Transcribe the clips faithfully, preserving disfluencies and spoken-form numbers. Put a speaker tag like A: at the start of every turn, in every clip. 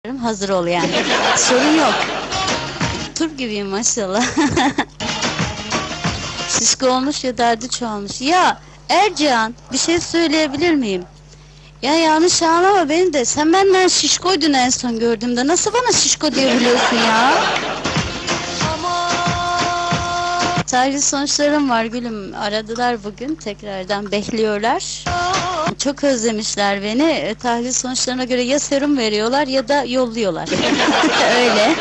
A: Hazır ol yani. Sorun yok. Turp gibiyim maşallah. Şişko olmuş ya derdi çoğalmış. Ya Ercan, bir şey söyleyebilir miyim? Ya yanlış anlama beni de. Sen benden şişkoydun en son gördüğümde. Nasıl bana şişko diyebiliyorsun ya? Tahlil sonuçlarım var gülüm. Aradılar bugün. Tekrardan bekliyorlar. Çok özlemişler beni. E, tahlil sonuçlarına göre ya serum veriyorlar ya da yolluyorlar. Öyle.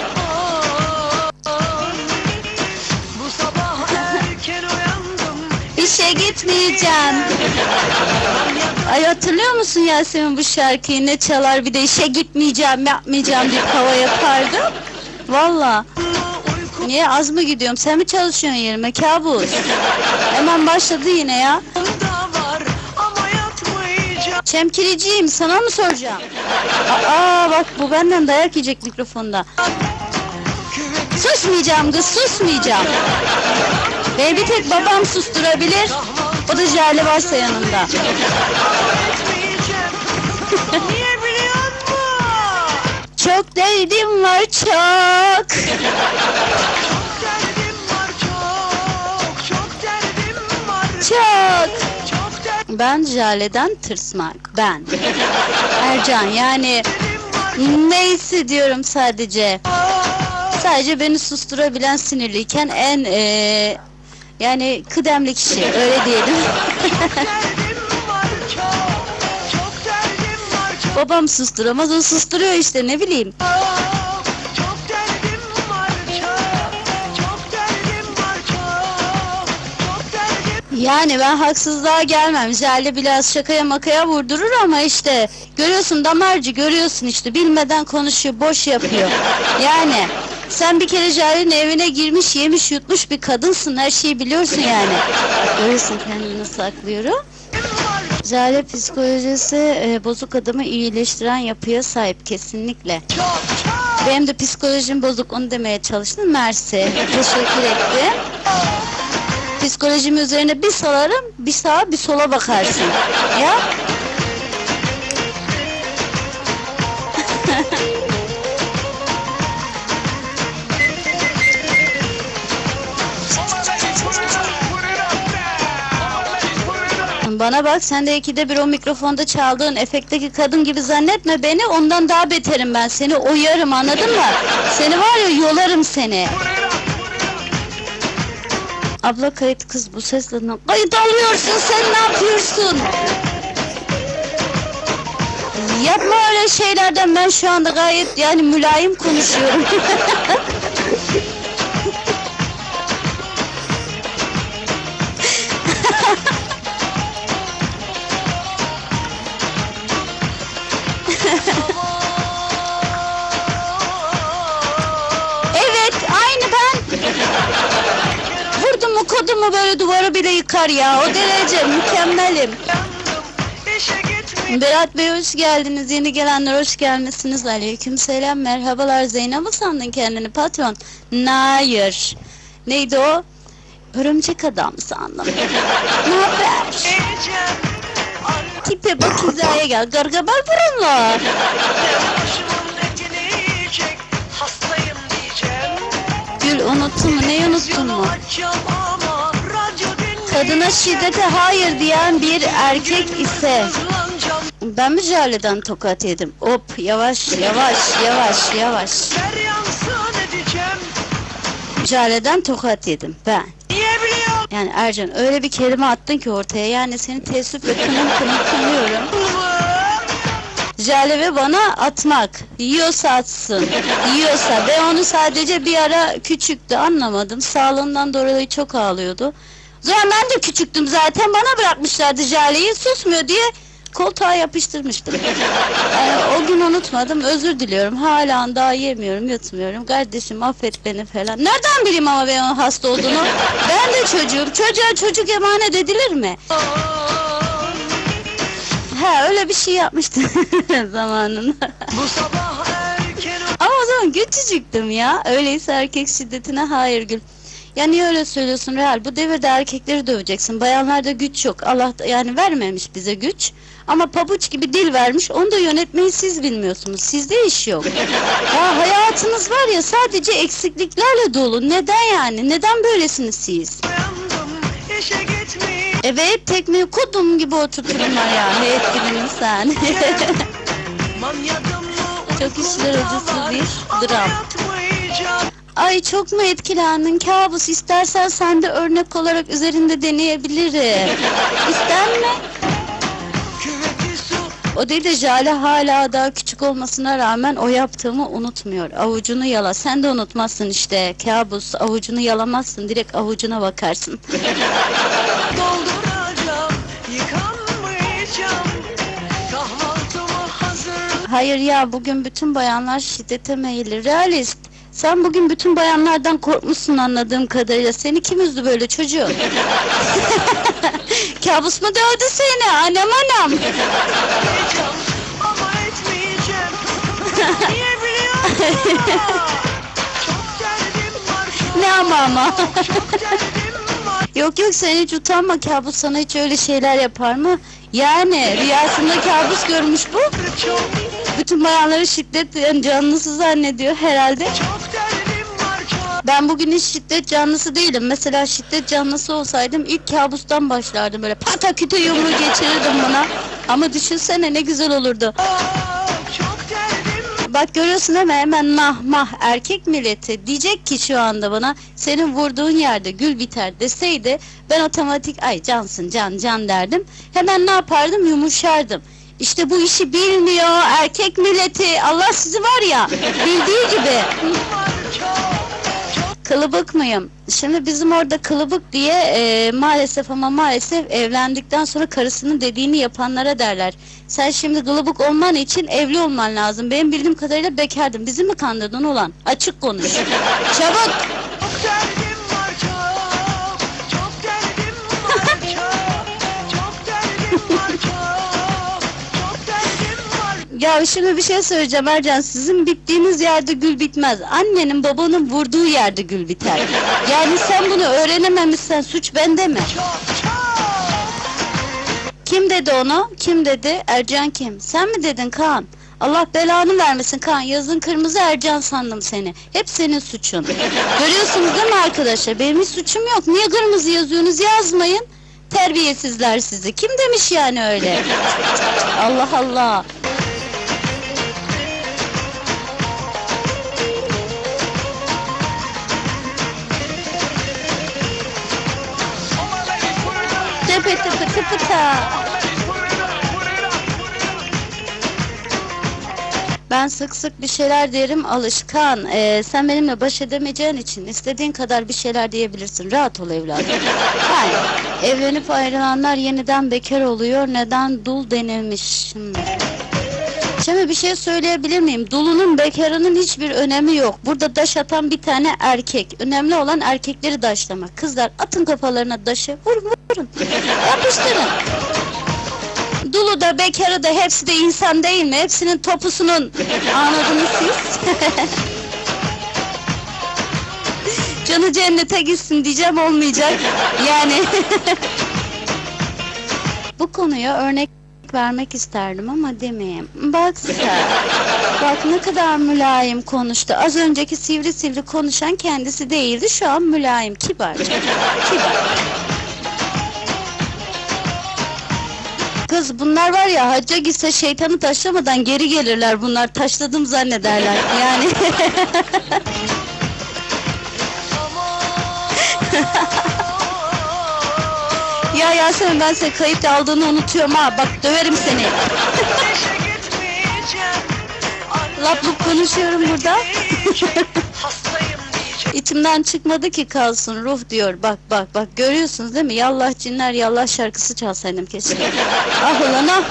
A: İşe gitmeyeceğim. Ay hatırlıyor musun Yasemin bu şarkıyı? Ne çalar bir de işe gitmeyeceğim, yapmayacağım diye hava yapardı. Valla. Niye az mı gidiyorum? Sen mi çalışıyorsun yerime? Kabus. Hemen başladı yine ya. Çemkiriciyim, sana mı soracağım? Aa bak bu benden dayak yiyecek mikrofonda. Susmayacağım kız, susmayacağım. Beni bir tek babam susturabilir. O da Jale varsa yanımda. Çok derdim var çok. Çok. Ben Jale'den tırsmak. Ben. Ercan yani neyse diyorum sadece. Sadece beni susturabilen sinirliyken en ee, yani kıdemli kişi öyle diyelim. Babam susturamaz, o susturuyor işte, ne bileyim. Yani ben haksızlığa gelmem. Jale biraz şakaya makaya vurdurur ama işte görüyorsun damarcı, görüyorsun işte bilmeden konuşuyor, boş yapıyor. Yani sen bir kere Jale'nin evine girmiş, yemiş, yutmuş bir kadınsın, her şeyi biliyorsun yani. Görüyorsun kendini nasıl saklıyorum. Jale psikolojisi e, bozuk adamı iyileştiren yapıya sahip kesinlikle. Benim de psikolojim bozuk, onu demeye çalıştım. Mersi. Teşekkür ettim. Psikolojimi üzerine bir salarım, bir sağa bir sola bakarsın. Ya? Bana bak, sen de ikide bir o mikrofonda çaldığın efekteki kadın gibi zannetme beni, ondan daha beterim ben, seni oyarım, anladın mı? Seni var ya, yolarım seni. Abla kayıt kız, bu sesle kayıt alıyorsun, sen ne yapıyorsun? Yapma öyle şeylerden, ben şu anda gayet yani mülayim konuşuyorum. Evet, aynı ben. Vurdum mu kodumu böyle duvarı bile yıkar ya, o derece mükemmelim. Berat Bey hoş geldiniz, yeni gelenler hoş gelmişsiniz. Aleykümselam, merhabalar. Zeynep mi sandın kendini patron? Hayır. Neydi o? Örümcek adam sandım. Ne haber? Tipe bak, hizaya gel, gargabal burunlu. Gül unuttun mu, neyi unuttun mu? Kadına şiddete hayır diyen bir erkek ise... Ben mi Jale'den tokat yedim? Hop, yavaş yavaş yavaş yavaş. Jale'den tokat yedim ben. Yani Ercan öyle bir kelime attın ki ortaya, yani seni teessüfle kınım kınım kınıyorum. Jale ve bana atmak, yiyorsa atsın, yiyorsa. Ben onu sadece bir ara küçüktü, anlamadım, sağlığından dolayı çok ağlıyordu. Sonra ben de küçüktüm zaten, bana bırakmışlardı Jale'yi, susmuyor diye koltuğa yapıştırmıştım. Yani o gün unutmadım, özür diliyorum, hala daha yemiyorum, yutmuyorum, kardeşim affet beni falan. Nereden bileyim ama ben onun hasta olduğunu? Ben de çocuğum, çocuğa çocuk emanet edilir mi? Ha, öyle bir şey yapmıştım zamanında. Ama o zaman küçücüktüm ya, öyleyse erkek şiddetine hayır Gül. Ya niye öyle söylüyorsun Real? Bu devirde erkekleri döveceksin. Bayanlarda güç yok. Allah da- yani vermemiş bize güç. Ama pabuç gibi dil vermiş. Onu da yönetmeyi siz bilmiyorsunuz. Sizde iş yok. Ya hayatınız var ya sadece eksikliklerle dolu. Neden yani? Neden böylesiniz siz? Evet, tekmeyi kodum gibi oturturum ya. Heyet gibi sen. Çok işler acısı bir dram. Ay çok mu etkilendin kabus? İstersen sen de örnek olarak üzerinde deneyebilirim. İster mi? O değil de Jale hala daha küçük olmasına rağmen o yaptığımı unutmuyor. Avucunu yala. Sen de unutmazsın işte. Kabus, avucunu yalamazsın. Direkt avucuna bakarsın. Hayır ya, bugün bütün bayanlar şiddete meyilli. Realist. Sen bugün bütün bayanlardan korkmuşsun anladığım kadarıyla. Seni kim üzdü böyle çocuğum? Kabus mu dövdü seni? Anam anam. Ne ama ama. Yok yok, sen hiç utanma, kabus sana hiç öyle şeyler yapar mı? Yani rüyasında kabus görmüş bu. Bütün bayanları şiddet yani canlısı zannediyor herhalde. Ben bugün hiç şiddet canlısı değilim. Mesela şiddet canlısı olsaydım ilk kabustan başlardım, böyle pataküte yumruğu geçirirdim buna. Ama düşünsene ne güzel olurdu. Bak görüyorsun değil mi? Hemen nah mah erkek milleti diyecek ki şu anda bana, senin vurduğun yerde gül biter deseydi ben otomatik ay cansın can can derdim. Hemen ne yapardım? Yumuşardım. İşte bu işi bilmiyor erkek milleti. Allah sizi var ya bildiği gibi. Kılıbık mıyım? Şimdi bizim orada kılıbık diye e, maalesef ama maalesef evlendikten sonra karısının dediğini yapanlara derler. Sen şimdi kılıbık olman için evli olman lazım. Benim bildiğim kadarıyla bekardım. Bizi mi kandırdın ulan? Açık konuş. Çabuk. Ya şimdi bir şey söyleyeceğim Ercan, sizin bittiğiniz yerde gül bitmez. Annenin babanın vurduğu yerde gül biter. Yani sen bunu öğrenememişsen suç bende mi? Kim dedi onu? Kim dedi? Ercan kim? Sen mi dedin Kaan? Allah belanı vermesin Kaan. Yazın kırmızı Ercan sandım seni. Hep senin suçun. Görüyorsunuz değil mi arkadaşlar? Benim hiç suçum yok. Niye kırmızı yazıyorsunuz? Yazmayın. Terbiyesizler sizi. Kim demiş yani öyle? Allah Allah. Tıpı tıpı tıpı ta. Ben sık sık bir şeyler derim, alışkan. Ee, sen benimle baş edemeyeceğin için istediğin kadar bir şeyler diyebilirsin. Rahat ol evladım. Yani evlenip ayrılanlar yeniden bekar oluyor. Neden dul denilmiş şimdi? Şimdi bir şey söyleyebilir miyim? Dulunun bekarının hiçbir önemi yok. Burada daş atan bir tane erkek. Önemli olan erkekleri daşlamak. Kızlar atın kafalarına daşı. Vurun vurun. Yapıştırın. Dulu da bekarı da hepsi de insan değil mi? Hepsinin topusunun. Anladınız siz? Canı cennete gitsin diyeceğim, olmayacak. Yani. Bu konuya örnek vermek isterdim ama demeyeyim. Bak sen. Bak ne kadar mülayim konuştu. Az önceki sivri sivri konuşan kendisi değildi. Şu an mülayim, kibar. Kibar. Kız bunlar var ya, hacca gitse şeytanı taşlamadan geri gelirler bunlar. Taşladım zannederler. Yani. Ya Yasemin, ben seni kayıt aldığını unutuyorum ha. Bak döverim seni. Lap lup konuşuyorum burada. İçimden çıkmadı ki kalsın ruh diyor. Bak bak bak, görüyorsunuz değil mi? Yallah cinler yallah şarkısı çalsaydım keşke. Ah ulan ah.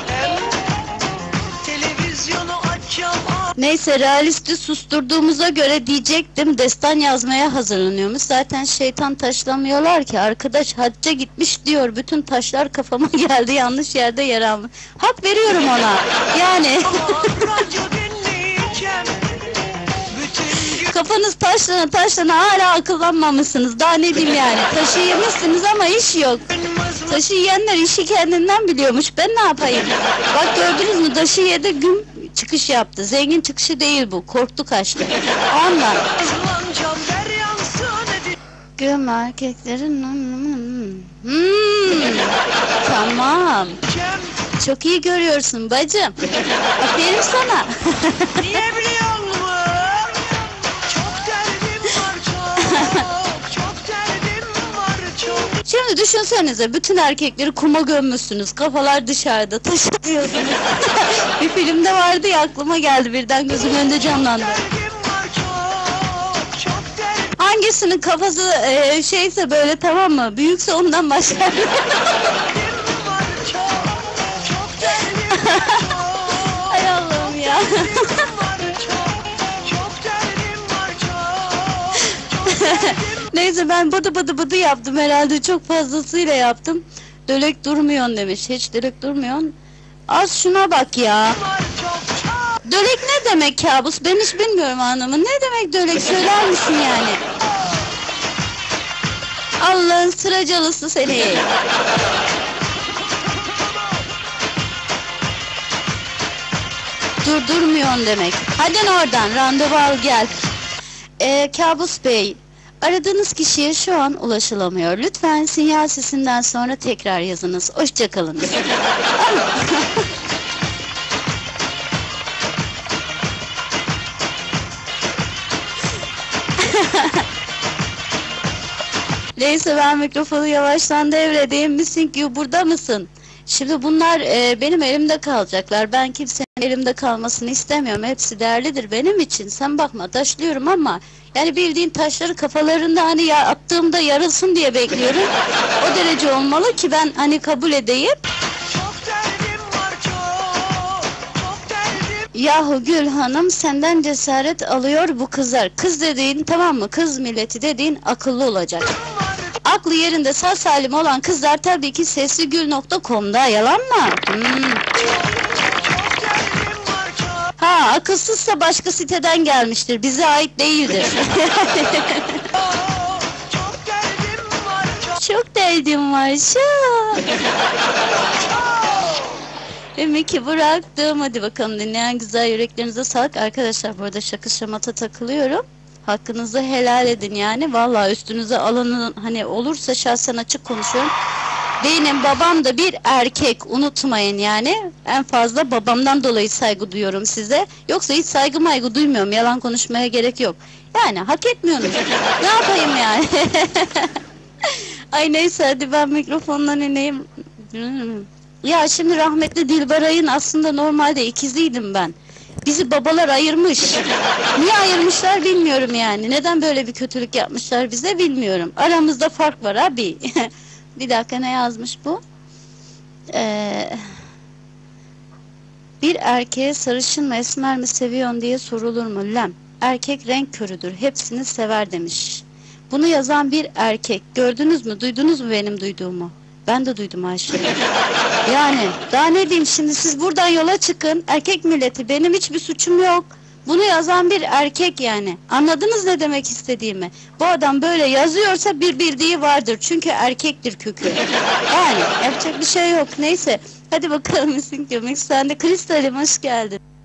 A: Neyse, realisti susturduğumuza göre diyecektim destan yazmaya hazırlanıyormuş. Zaten şeytan taşlamıyorlar ki. Arkadaş hacca gitmiş diyor. Bütün taşlar kafama geldi, yanlış yerde yer almış. Hak veriyorum ona. Yani. Kafanız taşlana taşlana hala akıllanmamışsınız. Daha ne diyeyim yani. Taşı yemişsiniz ama iş yok. Taşı yiyenler işi kendinden biliyormuş. Ben ne yapayım? Bak gördünüz mü? Taşı yedi, güm çıkış yaptı. Zengin çıkışı değil bu. Korktu kaçtı. Ondan. Güm erkeklerin... Hmm. Tamam. Çok iyi görüyorsun bacım. Aferin sana.
B: Niye biliyor musun? Çok derdim var çok. Çok derdim var çok.
A: Şimdi düşünsenize bütün erkekleri kuma gömmüşsünüz. Kafalar dışarıda taşıyorsunuz. Bir filmde vardı ya, aklıma geldi birden, gözümün önünde canlandı. Hangisinin kafası e, şeyse böyle, tamam mı? Büyükse ondan başlar. Ay Allah'ım ya. Neyse ben bıdı bıdı bıdı yaptım herhalde, çok fazlasıyla yaptım. Dölek durmuyorsun demiş. Hiç dölek durmuyorsun. Az şuna bak ya. Dölek ne demek kabus? Ben hiç bilmiyorum anlamı. Ne demek dölek, söyler misin yani? Allah'ın sıracalısı seni. Durdurmuyorsun demek. Hadi oradan randevu al gel. Ee, Kabus Bey, aradığınız kişiye şu an ulaşılamıyor. Lütfen sinyal sesinden sonra tekrar yazınız. Hoşça kalınız. Neyse ben mikrofonu yavaştan devredeyim. Misin ki burada mısın? Şimdi bunlar e, benim elimde kalacaklar. Ben kimsenin elimde kalmasını istemiyorum. Hepsi değerlidir benim için. Sen bakma, taşlıyorum ama yani bildiğin taşları kafalarında hani ya attığımda yarılsın diye bekliyorum. O derece olmalı ki ben hani kabul edeyim. Yahu Gül Hanım, senden cesaret alıyor bu kızlar. Kız dediğin, tamam mı? Kız milleti dediğin akıllı olacak. Aklı yerinde sağ salim olan kızlar tabii ki sesligül nokta com'da, yalan mı? Hmm. Ha, akılsızsa başka siteden gelmiştir, bize ait değildir. Çok derdim var şu. Demek ki bıraktım. Hadi bakalım, dinleyen güzel yüreklerinize sağlık. Arkadaşlar bu arada şakı şamata takılıyorum. Hakkınızı helal edin yani. Vallahi üstünüze alanın hani olursa, şahsen açık konuşuyorum. Benim babam da bir erkek, unutmayın yani. En fazla babamdan dolayı saygı duyuyorum size. Yoksa hiç saygı maygı duymuyorum. Yalan konuşmaya gerek yok. Yani hak etmiyorsunuz. Ne yapayım yani? Ay neyse, hadi ben mikrofondan ineyim. Ya şimdi rahmetli Dilberay'ın aslında normalde ikiziydim ben. Bizi babalar ayırmış. Niye ayırmışlar bilmiyorum yani. Neden böyle bir kötülük yapmışlar bize bilmiyorum. Aramızda fark var abi. Bir dakika, ne yazmış bu? Ee, bir erkeğe sarışın mı esmer mi seviyorsun diye sorulur mu? Lem. Erkek renk körüdür. Hepsini sever demiş. Bunu yazan bir erkek. Gördünüz mü? Duydunuz mu benim duyduğumu? Ben de duydum Ayşe. Yani daha ne diyeyim şimdi, siz buradan yola çıkın. Erkek milleti, benim hiçbir suçum yok. Bunu yazan bir erkek yani. Anladınız ne demek istediğimi? Bu adam böyle yazıyorsa bir bildiği vardır. Çünkü erkektir kökü. Yani yapacak bir şey yok. Neyse. Hadi bakalım, isim gömek. Sen de Kristal'im, hoş geldin.